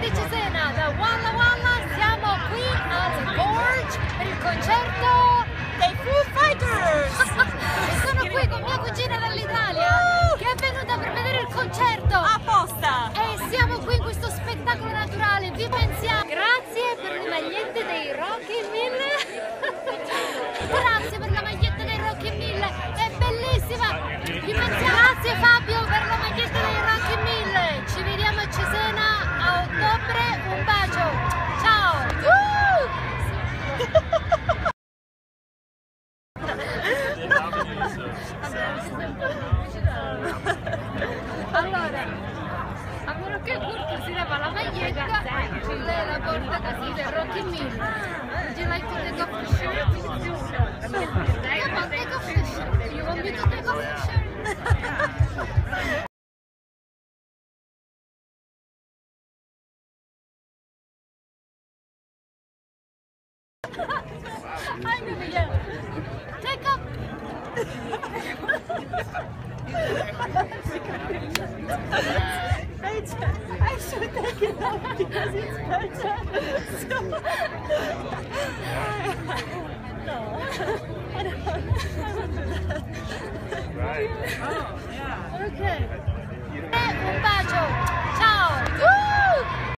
di Cesena, da Walla Walla, siamo qui al Gorge per il concerto dei Foo Fighters! E sono qui con mia cugina dall'Italia che è venuta per vedere il concerto Apposta! e siamo qui in questo spettacolo naturale, vi pensiamo. Grazie per le magliette dei Rocky Mille. Grazie per la maglietta dei Rocky Mille, è bellissima. Vi pensiamo. Grazie Fabio per la maglietta dei Rocky Mille. Ci vediamo a Cesena a ottobre, un bacio. Ciao. Allora, a meno che Kurt si leva la maglietta, lei la porta così del Rocky Mille. Would you like to take off the shirt? Come on, take off the shirt. You want me to take off the shirt? I'm gonna yell. Take up. I should take it off because it's better. So, no, I don't want to do that. Right. Oh, yeah. Ok. Un bacio.